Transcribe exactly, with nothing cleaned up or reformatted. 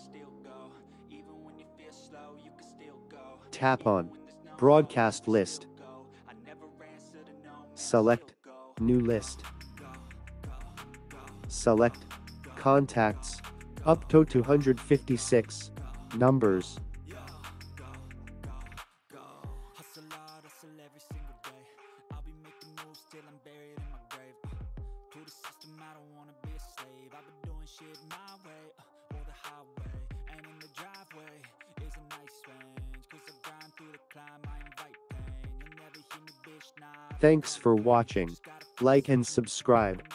Tap on Broadcast List. Select New List. Select Contacts. Up to two hundred fifty-six numbers. Hustle hard, hustle every single day. I'll be making moves till I'm buried in my grave. Uh, to the system, I don't wanna be a slave. I've been doing shit my way, uh, or the highway. And in the driveway is a nice range. Cause I grind through the climb, I invite pain. You'll never hear me, bitch, nah. Thanks for watching. Like and subscribe.